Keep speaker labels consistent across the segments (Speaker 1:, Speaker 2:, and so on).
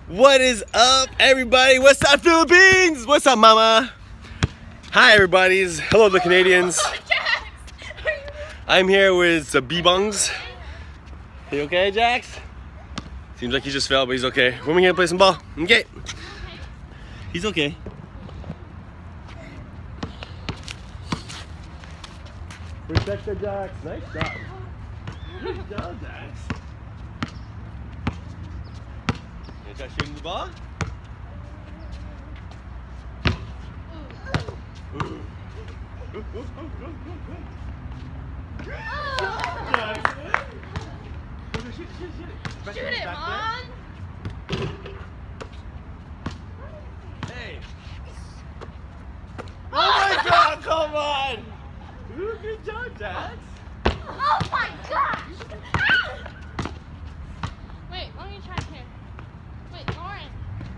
Speaker 1: What is up, everybody? What's up, Philippines? What's up, mama? Hi, everybody's. Hello, the Canadians. I'm here with the B-Bungs. You okay, Jax? Seems like he just fell, but he's okay. When are we gonna play some ball? Okay. He's okay. Protect the Jax. Nice job. Good job, Jax. You try shooting the ball?
Speaker 2: Shoot it, Mom!
Speaker 1: Hey! Oh my God! Come on! Ooh, good job, Jax.
Speaker 2: Oh my gosh! Wait, let me try here. Wait, Lauren.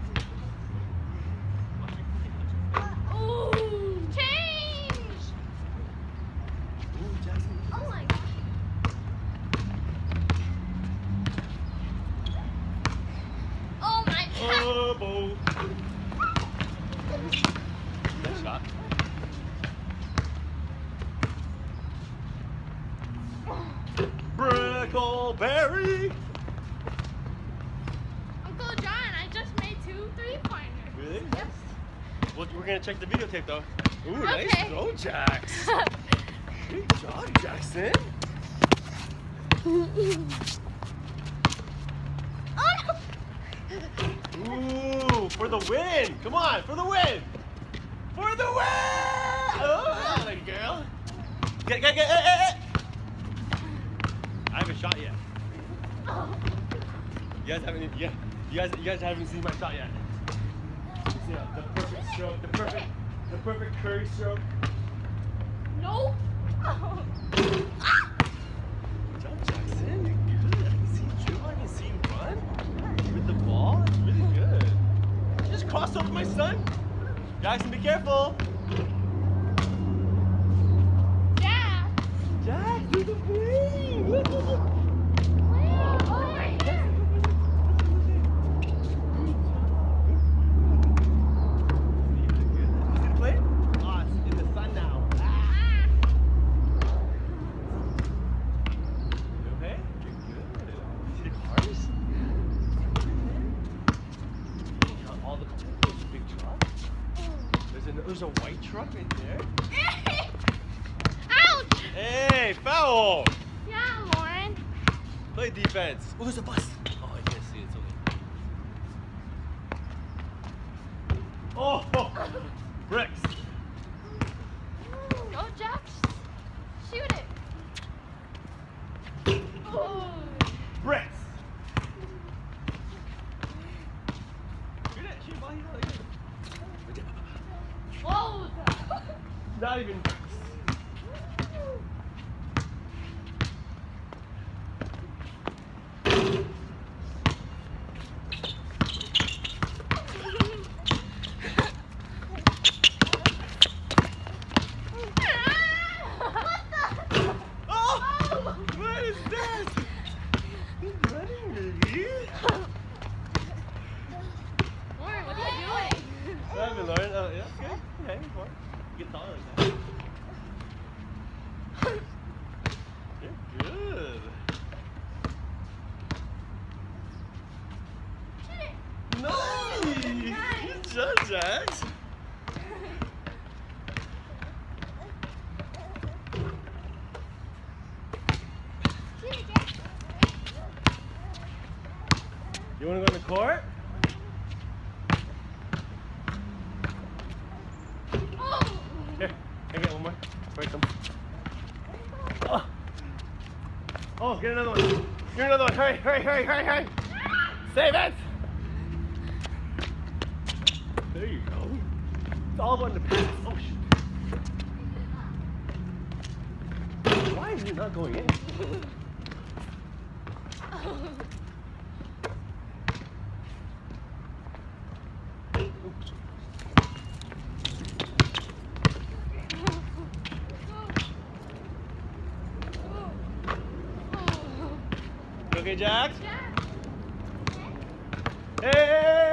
Speaker 2: Ooh! Change!
Speaker 1: Ooh, Jackson.
Speaker 2: Oh my gosh. Oh my gosh.
Speaker 1: Oh, boy. Nice shot. Brickleberry.
Speaker 2: Uncle John, I just made 2 3-pointers.
Speaker 1: Really?
Speaker 2: Yep.
Speaker 1: Well, we're gonna check the videotape though. Ooh,
Speaker 2: Okay.
Speaker 1: nice throw, Jax. Good job, Jackson. Ooh, for the win! Come on, for the win! For the win! Oh, that girl. Get. I haven't shot yet. You guys haven't seen my shot yet. See the perfect stroke, the perfect curry stroke.
Speaker 2: Nope.
Speaker 1: Good job, Jackson. You're good. I can see you dribble. I can see you run with the ball. That's really good. You just crossed over my son. Jackson, be careful.
Speaker 2: Yeah.
Speaker 1: Jack, do the plane. Look.
Speaker 2: Oh my God.
Speaker 1: You see the plane? Oh, it's in the sun now. You okay? You're good. You see the cars? All the cars. There's a big truck. There's a white truck right there.
Speaker 2: Ouch!
Speaker 1: Hey, foul!
Speaker 2: Yeah, Lauren.
Speaker 1: Play defense. Oh, there's a bus. Oh, I can't see it. It's okay. Oh, bricks.
Speaker 2: Go, Jax. Shoot it. Oh.
Speaker 1: Bricks. Shoot it. Shoot while he's not here.
Speaker 2: Whoa.
Speaker 1: Not even bricks. Oh, what is that? He's running, baby.
Speaker 2: Lauren, what are you doing?
Speaker 1: I haven't learned. Oh, yeah, okay. Okay, fine. Get taller than that. You're good. Nice! Good job, Jax. You want to go on the court? Here, I get one more. Break them. Oh. Oh, get another one. Get another one. Hurry. Save it. There you go. It's all about the pass. Oh, shit. Why is it not going in? Okay, Jax?
Speaker 2: Yeah.
Speaker 1: Hey!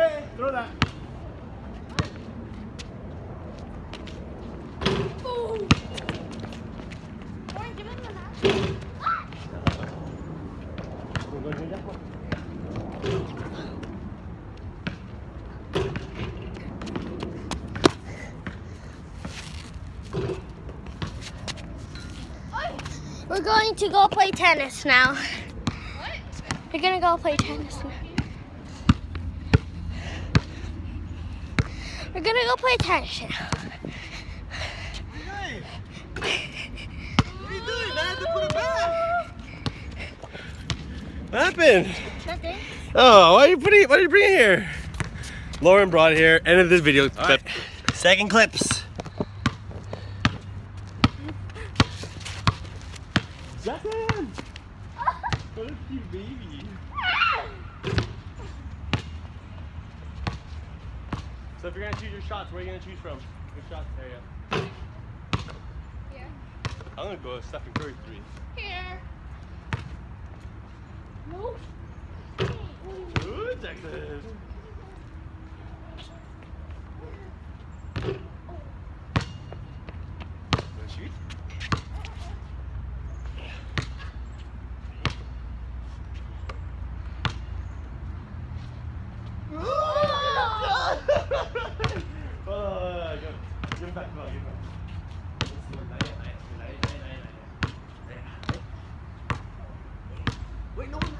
Speaker 2: going to go play tennis now. What? We're gonna go play tennis now. We're gonna go play tennis now.
Speaker 1: Hey! What are you doing? I have to put it back. What happened?
Speaker 2: Nothing.
Speaker 1: Oh, what are you bringing here? Lauren brought it here. End of this video clip. Right. Second clips. Jackson! What a cute baby. So if you're gonna choose your shots, where are you gonna choose from? Your shots area.
Speaker 2: Here.
Speaker 1: I'm gonna go Stephen Curry 3.
Speaker 2: Here. No.
Speaker 1: Ooh, Jackson. Wanna shoot? Give him back, give him back. Wait, no.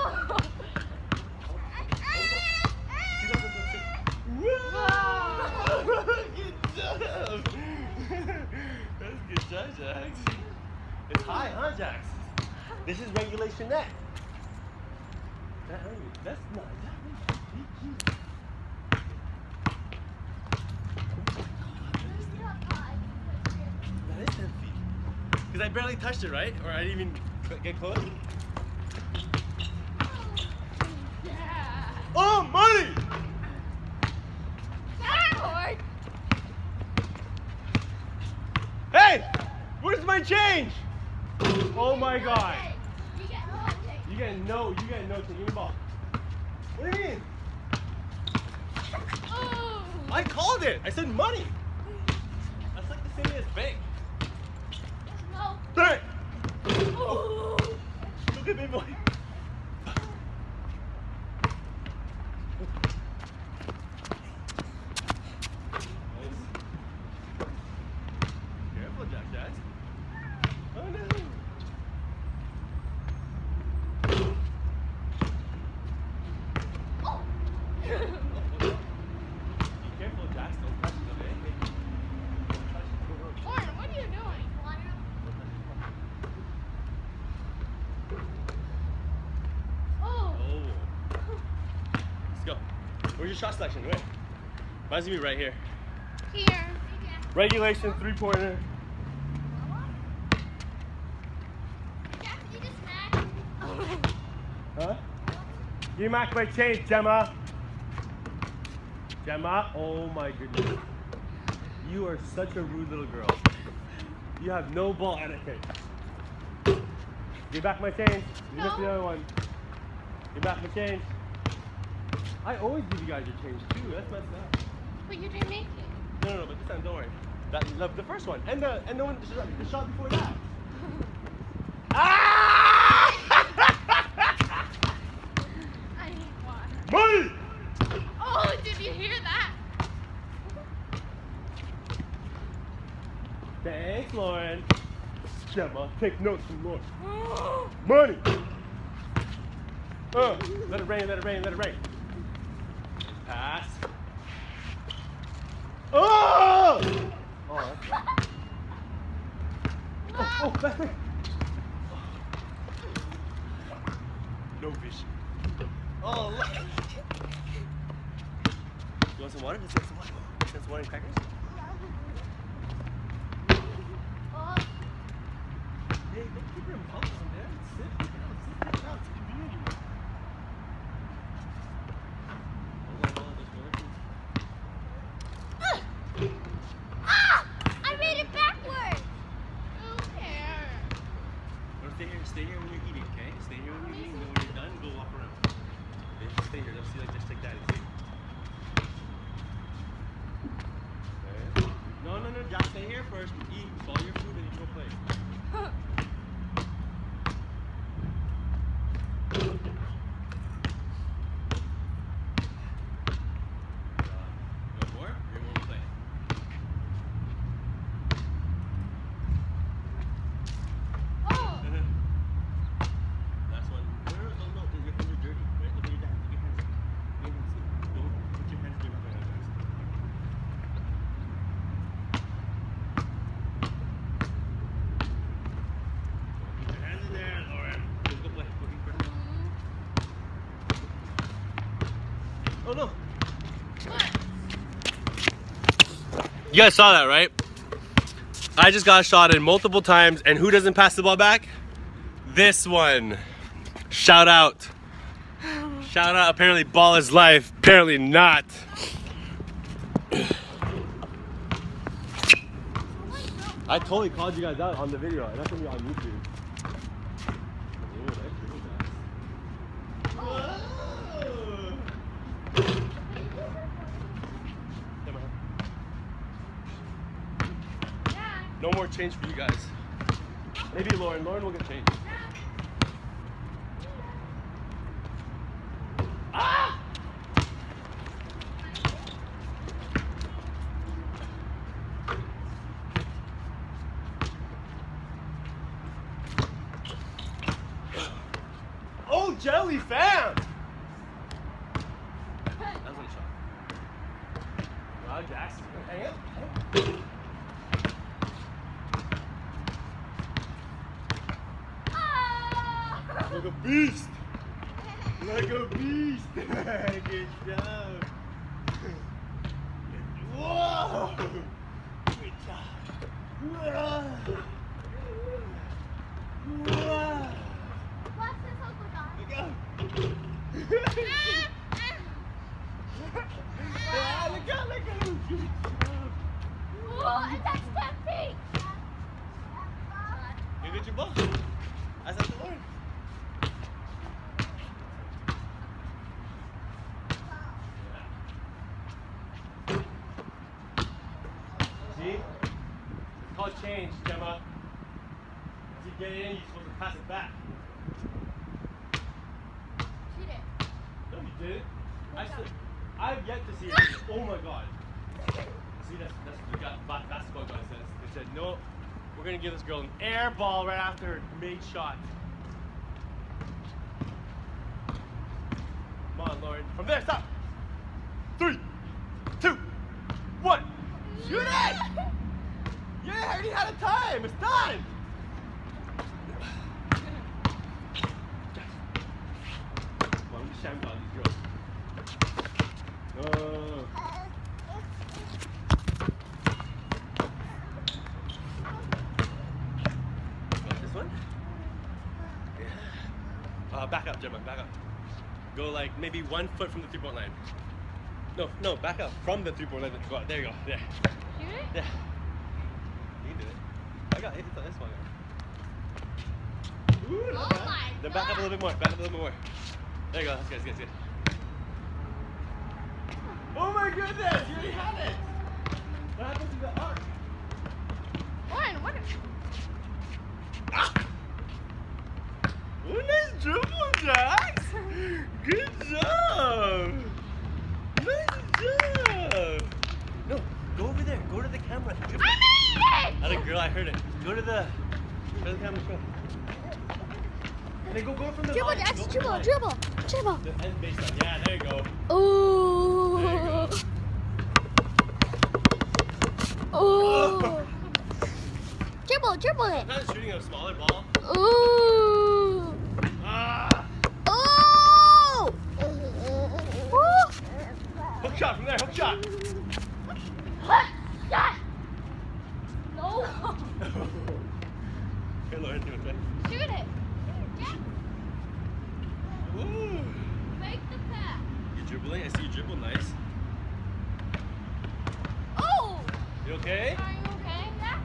Speaker 1: Good job. That's good job, Jax. It's high, huh, Jax? This is regulation net. That's not that. That is 10 feet. Because I barely touched it, right? Or I didn't even get close.
Speaker 2: Yeah.
Speaker 1: Oh, money!
Speaker 2: Lord.
Speaker 1: Hey! Where's my change? Oh my god. You get no change. Give me the ball. What do you mean?
Speaker 2: Oh.
Speaker 1: I called it. I said money. That's like the same as bank.
Speaker 2: No.
Speaker 1: Hey!
Speaker 2: Oh.
Speaker 1: Look at me, boy. Careful, Jack. Oh no. Be careful, Jack. Don't touch it, okay? Don't touch it.
Speaker 2: Lauren, what are you doing? Oh.
Speaker 1: Let's go. Where's your shot selection? Wait. Mine's gonna be right here.
Speaker 2: Here.
Speaker 1: Regulation 3-pointer. Huh? Give me back my change, Gemma. Gemma, oh my goodness. You are such a rude little girl. You have no ball etiquette. Give back my change. You missed the other one. Give back my change. I always give you guys your change too. That's messed up.
Speaker 2: But you didn't make it.
Speaker 1: No, but this time don't worry. The first one and the one the shot before that. Ah!
Speaker 2: I need water.
Speaker 1: Money!
Speaker 2: Oh, did you hear that?
Speaker 1: Thanks, Lauren. Gemma, take notes from Lauren. Money! Let it rain, let it rain, let it rain. Pass. Oh! Oh, that's me. No fish. Oh, look. You want some water? Let's get some water. Let's get some water and crackers. Hey, don't keep your mouth on there. Sit down. Sit down. It's community.
Speaker 2: I made it backwards. Who cares?
Speaker 1: Stay here when you're eating, okay? Stay here when you're eating. Then when you're done, go walk around. Okay, just stay here. Let's see, like, just take that and see. Okay. No, just stay here first. Eat, swallow your food, and you go play. Go more? You're going to play.
Speaker 2: Oh.
Speaker 1: Oh no. You guys saw that, right? I just got shot in multiple times, and who doesn't pass the ball back? This one. Shout out. Shout out. Apparently ball is life. Apparently not. I totally called you guys out on the video, and that's gonna be on YouTube. Ooh, that's pretty nice. Whoa. No more change for you guys. Maybe Lauren. Lauren will get change. Ah! Oh, jelly fam! That was a shot. Wow, Jackson. Hang up. Like a beast! Like a beast! Good job! Whoa! Good job! Whoa! Whoa!
Speaker 2: Watch this Uncle John.
Speaker 1: Look out! Look out! Look out! Good job!
Speaker 2: Whoa, and that's 10 feet!
Speaker 1: You get your ball? I said to Lauren. See? It's called change, Gemma. As you get in, you're supposed to pass it back.
Speaker 2: She did.
Speaker 1: No, you didn't. I've yet to see it. Oh my god. See, that's the basketball guy says. They said, no, we're going to give this girl an air ball right after her made shot. Come on, Lauren. From there, stop. 3, 2, 1. Shoot it! Yeah, I already had a time. It's done. Come on, let me shine on these girls. This one? Yeah. Back up, Gemma. Back up. Go like maybe 1 foot from the 3-point line. No, back up from the 3-point line. Go out. There you go. There.
Speaker 2: Shoot it?
Speaker 1: Yeah. You can do it. I got it. It's this one. Ooh, not bad.
Speaker 2: My
Speaker 1: Then back up a little bit more. Back up a little bit more. There you go. That's good. That's good. Oh my goodness! You already had it. What happened to the arc?
Speaker 2: What?
Speaker 1: Ah! Oh, nice dribble, Jax! Good job! Nice job! No, go over there. Go to the camera.
Speaker 2: I made it!
Speaker 1: Atta girl, I heard it. Go to the camera. Go. And then go from the
Speaker 2: Dribble,
Speaker 1: line.
Speaker 2: Jax,
Speaker 1: Go from
Speaker 2: dribble,
Speaker 1: the line.
Speaker 2: dribble.
Speaker 1: The end baseline. Yeah, there you go.
Speaker 2: Ooh.
Speaker 1: There you go.
Speaker 2: Ooh. Dribble it.
Speaker 1: I'm not shooting a smaller ball.
Speaker 2: Ooh.
Speaker 1: Ah!
Speaker 2: Ooh. Ooh.
Speaker 1: Hook shot from there. Hook shot.
Speaker 2: Hook shot. No.
Speaker 1: Here, Lauren, do it. Right?
Speaker 2: Shoot it.
Speaker 1: Ooh.
Speaker 2: Make the pass.
Speaker 1: You're dribbling. I see you dribble. Nice.
Speaker 2: Oh.
Speaker 1: You okay?
Speaker 2: Are you okay? Yeah.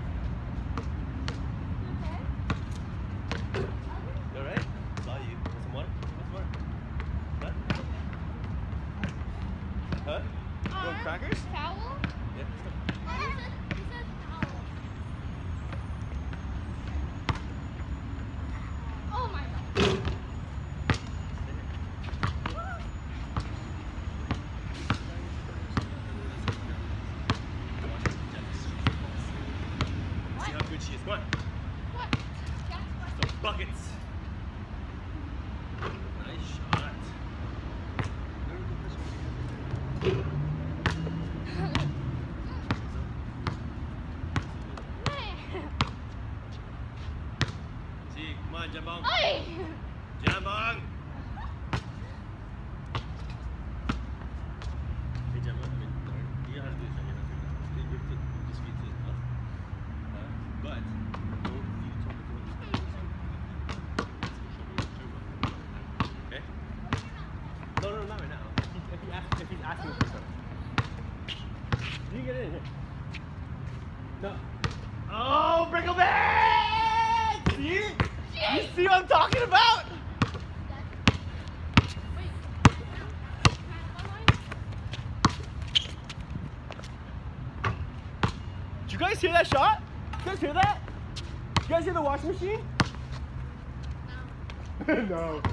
Speaker 2: Okay.
Speaker 1: You alright? Saw you. Want some water? Want some water? Huh? Huh? You want crackers?
Speaker 2: Towel?
Speaker 1: Yeah, let's go.
Speaker 2: He says towel. Oh my god.
Speaker 1: See how good she is. Come on.
Speaker 2: What? Jax,
Speaker 1: Some buckets. Nice shot. See, come on, Jambong.
Speaker 2: Oi!
Speaker 1: Jambong. asking for stuff. You get in here. No. Oh, Brickleman! See? You see what I'm talking about? Did you guys hear that shot? You guys hear that? You guys hear the washing machine? No. No.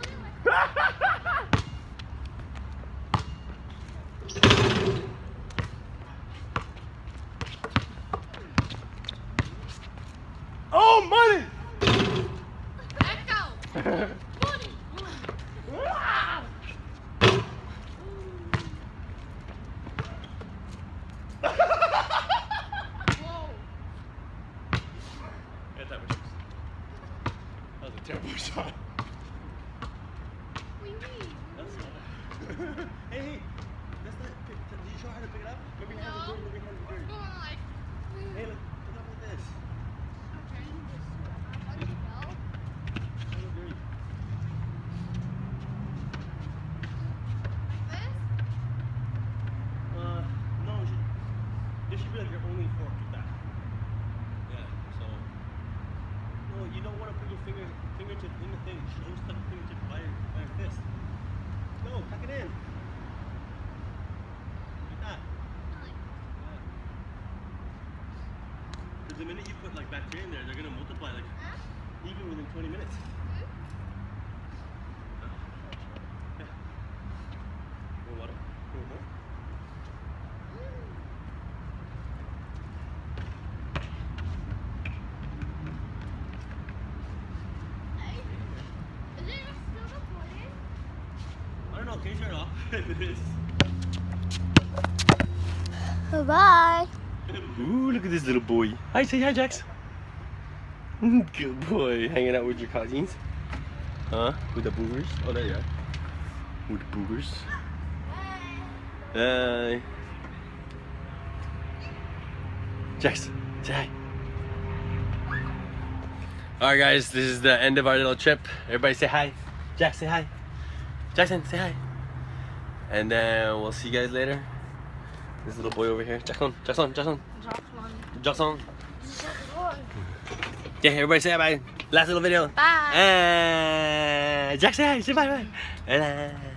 Speaker 1: Oh, money!
Speaker 2: Let's go. Money. Whoa.
Speaker 1: That was a terrible shot. Hey, hey, that's not. Did you show her how to pick it up? Maybe you have to do it. Maybe you have to do it. Hey, look, pick it up like this. No, this should be like your only fork with that. Yeah, so. No, you don't want to put your fingertip in the thing. You should always tuck the fingertip by your fist. No, tuck it in. Like that. Because the minute you put like bacteria in there, they're gonna multiply like even within 20 minutes. Yeah. More water. More. I don't know. Can you turn it off? It is.
Speaker 2: Bye.
Speaker 1: Ooh, look at this little boy. Hi, say hi, Jax. Good boy. Hanging out with your cousins. Huh? With the boogers. Oh, there you are. With the boogers. Hi. Jax, say hi. Alright, guys. This is the end of our little trip. Everybody say hi. Jax, say hi. Jackson, say hi. And then we'll see you guys later. This little boy over here. Jackson. Yeah, everybody say bye. Last little video.
Speaker 2: Bye.
Speaker 1: Jack, say hi. Say bye.